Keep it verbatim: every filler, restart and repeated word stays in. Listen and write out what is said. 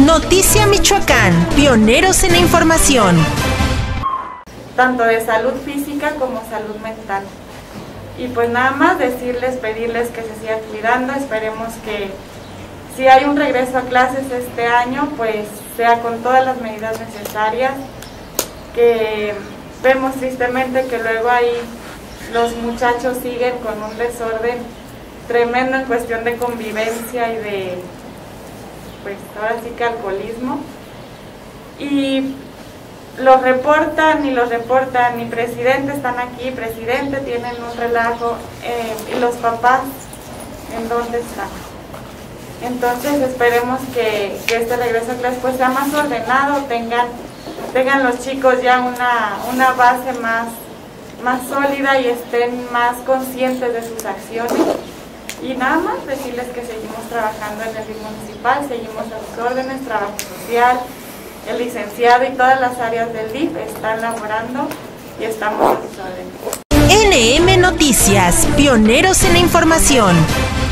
Noticia Michoacán, pioneros en la información. Tanto de salud física como salud mental. Y pues nada más decirles, pedirles que se sigan cuidando. Esperemos que si hay un regreso a clases este año, pues sea con todas las medidas necesarias. Que vemos tristemente que luego ahí los muchachos siguen con un desorden tremendo en cuestión de convivencia y de, pues ahora sí que alcoholismo. Y los reportan y los reportan, y presidente están aquí, presidente, tienen un relajo, eh, y los papás, ¿en dónde están? Entonces esperemos que, que este regreso a clases pues sea más ordenado, tengan, tengan los chicos ya una, una base más, más sólida y estén más conscientes de sus acciones. Y nada más decirles que seguimos trabajando en el D I F municipal, seguimos a sus órdenes, trabajo social, el licenciado y todas las áreas del D I F están laborando y estamos a sus órdenes. N M Noticias, pioneros en la información.